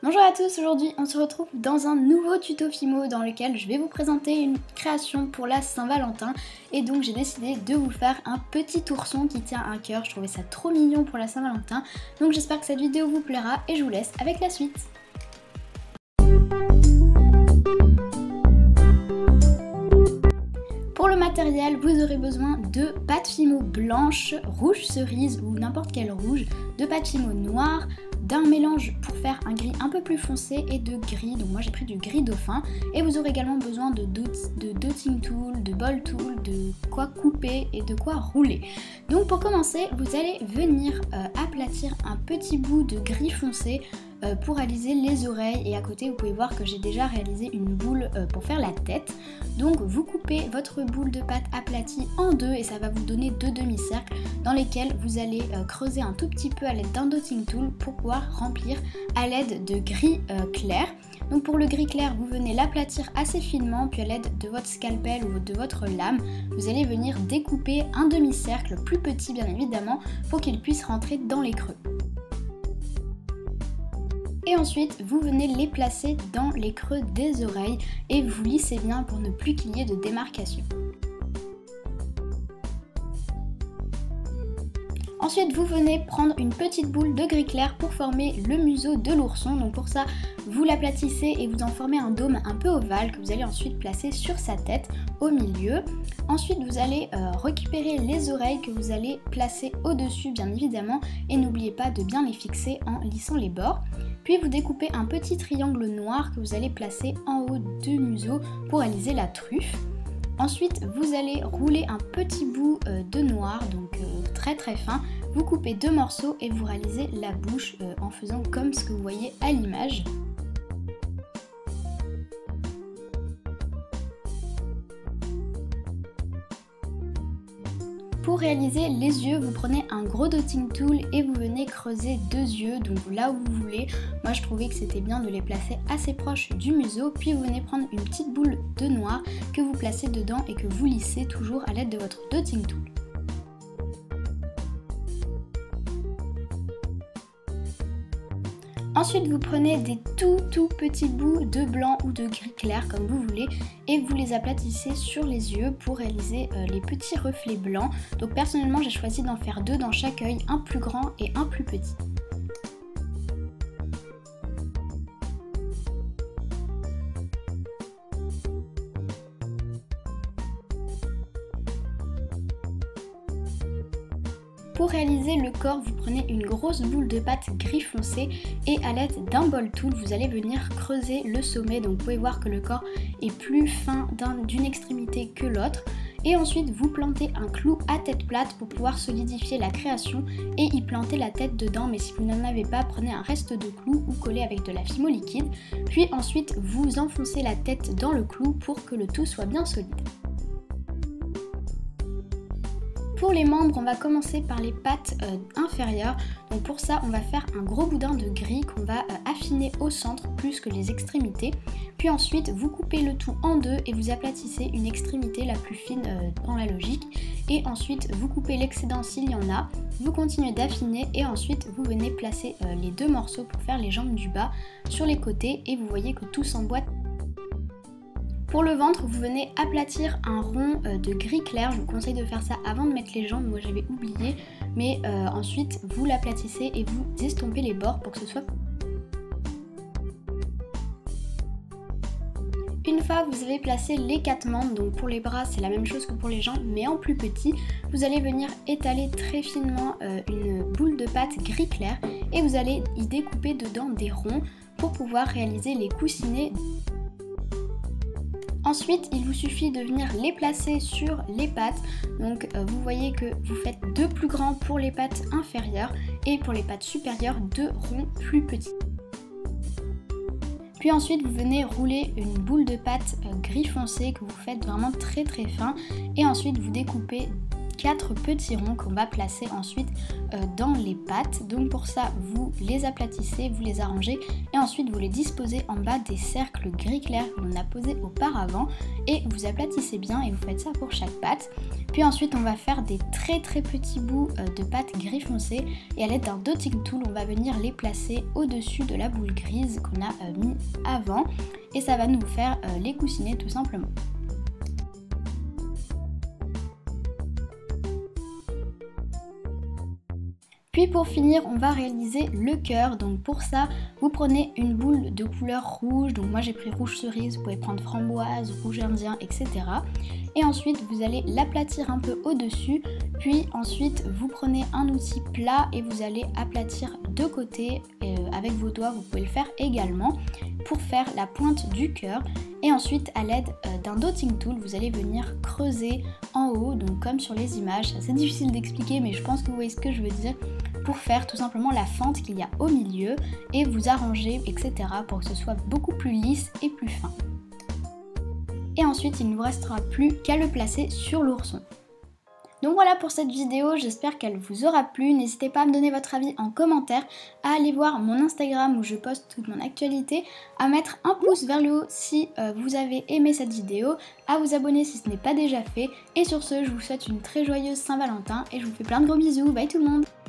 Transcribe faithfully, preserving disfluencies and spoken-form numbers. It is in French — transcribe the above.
Bonjour à tous, aujourd'hui on se retrouve dans un nouveau tuto Fimo dans lequel je vais vous présenter une création pour la Saint-Valentin et donc j'ai décidé de vous faire un petit ourson qui tient un cœur. Je trouvais ça trop mignon pour la Saint-Valentin, donc j'espère que cette vidéo vous plaira et je vous laisse avec la suite. Pour le matériel, vous aurez besoin de pâte Fimo blanche, rouge cerise ou n'importe quel rouge, de pâte Fimo noire, d'un mélange pour faire un gris un peu plus foncé et de gris, donc moi j'ai pris du gris dauphin, et vous aurez également besoin de, dot de dotting tool, de ball tool, de quoi couper et de quoi rouler. Donc pour commencer, vous allez venir euh, aplatir un petit bout de gris foncé euh, pour réaliser les oreilles, et à côté vous pouvez voir que j'ai déjà réalisé une boule euh, pour faire la tête. Donc vous coupez votre boule de pâte aplatie en deux et ça va vous donner deux demi-cercles dans lesquels vous allez euh, creuser un tout petit peu à l'aide d'un dotting tool pour pouvoir remplir à l'aide de gris euh, clair. Donc pour le gris clair, vous venez l'aplatir assez finement, puis à l'aide de votre scalpel ou de votre lame, vous allez venir découper un demi-cercle plus petit bien évidemment pour qu'il puisse rentrer dans les creux. Et ensuite, vous venez les placer dans les creux des oreilles et vous lissez bien pour ne plus qu'il y ait de démarcation. Ensuite, vous venez prendre une petite boule de gris clair pour former le museau de l'ourson. Donc pour ça, vous l'aplatissez et vous en formez un dôme un peu ovale que vous allez ensuite placer sur sa tête au milieu. Ensuite, vous allez euh, récupérer les oreilles que vous allez placer au-dessus bien évidemment et n'oubliez pas de bien les fixer en lissant les bords. Puis vous découpez un petit triangle noir que vous allez placer en haut du museau pour réaliser la truffe. Ensuite, vous allez rouler un petit bout euh, de noir, donc euh, très très fin. Vous coupez deux morceaux et vous réalisez la bouche euh, en faisant comme ce que vous voyez à l'image. Pour réaliser les yeux, vous prenez un gros dotting tool et vous venez creuser deux yeux, donc là où vous voulez. Moi je trouvais que c'était bien de les placer assez proches du museau, puis vous venez prendre une petite boule de noir que vous placez dedans et que vous lissez toujours à l'aide de votre dotting tool. Ensuite, vous prenez des tout tout petits bouts de blanc ou de gris clair comme vous voulez et vous les aplatissez sur les yeux pour réaliser euh, les petits reflets blancs. Donc personnellement, j'ai choisi d'en faire deux dans chaque œil, un plus grand et un plus petit. Pour réaliser le corps, vous prenez une grosse boule de pâte gris foncé et à l'aide d'un ball tool, vous allez venir creuser le sommet. Donc vous pouvez voir que le corps est plus fin d'une extrémité que l'autre. Et ensuite, vous plantez un clou à tête plate pour pouvoir solidifier la création et y planter la tête dedans. Mais si vous n'en avez pas, prenez un reste de clou ou collez avec de la Fimo liquide. Puis ensuite, vous enfoncez la tête dans le clou pour que le tout soit bien solide. Pour les membres, on va commencer par les pattes euh, inférieures. Donc pour ça, on va faire un gros boudin de gris qu'on va euh, affiner au centre plus que les extrémités. Puis ensuite, vous coupez le tout en deux et vous aplatissez une extrémité la plus fine euh, dans la logique. Et ensuite, vous coupez l'excédent s'il y en a. Vous continuez d'affiner et ensuite, vous venez placer euh, les deux morceaux pour faire les jambes du bas sur les côtés et vous voyez que tout s'emboîte. Pour le ventre, vous venez aplatir un rond de gris clair. Je vous conseille de faire ça avant de mettre les jambes, moi j'avais oublié. Mais euh, ensuite, vous l'aplatissez et vous estompez les bords pour que ce soit... Une fois vous avez placé les quatre membres, donc pour les bras c'est la même chose que pour les jambes mais en plus petit, vous allez venir étaler très finement euh, une boule de pâte gris clair et vous allez y découper dedans des ronds pour pouvoir réaliser les coussinets. Ensuite, il vous suffit de venir les placer sur les pattes. Donc euh, vous voyez que vous faites deux plus grands pour les pattes inférieures et pour les pattes supérieures, deux ronds plus petits. Puis ensuite, vous venez rouler une boule de pâte euh, gris foncé que vous faites vraiment très très fin. Et ensuite, vous découpez quatre petits ronds qu'on va placer ensuite euh, dans les pattes. Donc pour ça, vous les aplatissez, vous les arrangez et ensuite vous les disposez en bas des cercles gris clair que l'on a posés auparavant et vous aplatissez bien et vous faites ça pour chaque patte. Puis ensuite on va faire des très très petits bouts euh, de pâte gris foncé et à l'aide d'un dotting tool on va venir les placer au-dessus de la boule grise qu'on a euh, mis avant et ça va nous faire euh, les coussiner tout simplement. Puis pour finir, on va réaliser le cœur. Donc pour ça, vous prenez une boule de couleur rouge. Donc moi j'ai pris rouge cerise, vous pouvez prendre framboise, rouge indien, et cetera. Et ensuite, vous allez l'aplatir un peu au-dessus. Puis ensuite, vous prenez un outil plat et vous allez aplatir de côté euh, avec vos doigts. Vous pouvez le faire également pour faire la pointe du cœur. Et ensuite, à l'aide euh, d'un dotting tool, vous allez venir creuser en haut. Donc comme sur les images, c'est assez difficile d'expliquer, mais je pense que vous voyez ce que je veux dire. Pour faire tout simplement la fente qu'il y a au milieu et vous arranger, et cetera pour que ce soit beaucoup plus lisse et plus fin. Et ensuite, il ne vous restera plus qu'à le placer sur l'ourson. Donc voilà pour cette vidéo, j'espère qu'elle vous aura plu. N'hésitez pas à me donner votre avis en commentaire, à aller voir mon Instagram où je poste toute mon actualité, à mettre un pouce vers le haut si euh, vous avez aimé cette vidéo, à vous abonner si ce n'est pas déjà fait. Et sur ce, je vous souhaite une très joyeuse Saint-Valentin et je vous fais plein de gros bisous. Bye tout le monde!